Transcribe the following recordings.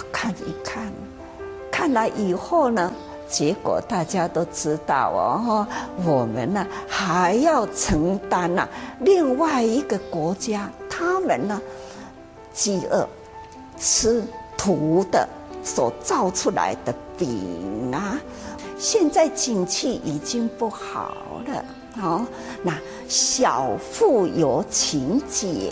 看一看，看了以后呢，结果大家都知道哦，我们呢还要承担另外一个国家他们呢饥饿吃土的所造出来的饼啊。现在景气已经不好了哦，那小富有勤俭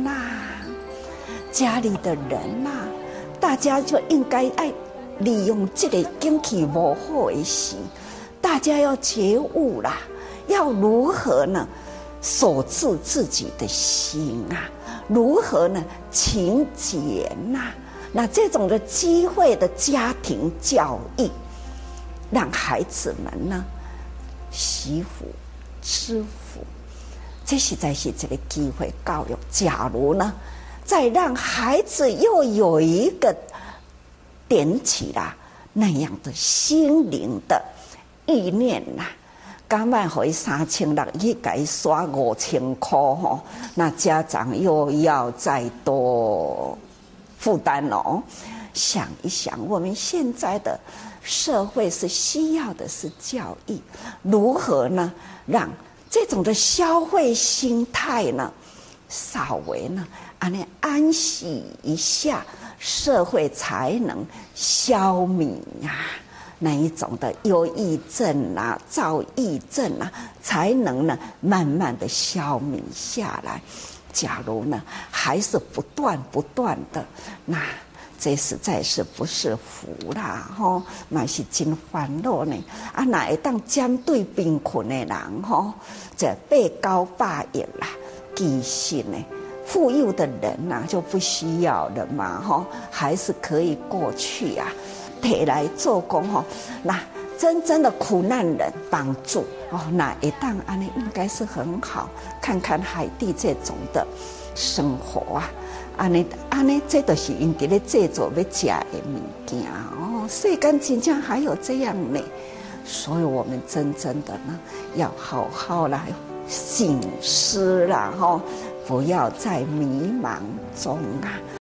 家里的人大家就应该利用这个经济不好的时，大家要觉悟啦，要如何呢守住自己的心如何呢勤俭那这种的机会的家庭教育，让孩子们呢惜福知福，这实在是这个机会教育。假如呢再让孩子又有一个点起那样的心灵的意念刚买回3600去给刷5000块那家长又要再多负担想一想，我们现在的社会是需要的是教育，如何呢让这种的消费心态呢稍微呢安息一下，社会才能消弭那一种的忧郁症躁郁症才能呢慢慢的消弭下来。假如呢还是不断的，那这实在是不是福啦嘛是真烦恼呢哪会当针对贫困的人这800-900亿其实呢富有的人就不需要了嘛还是可以过去提来做工那真正的苦难人帮助那一旦应该是很好。看看海地这种的生活这就是因伫咧制作要吃的物件世间真正还有这样呢。所以我们真正的呢要好好来省思啦不要在迷茫中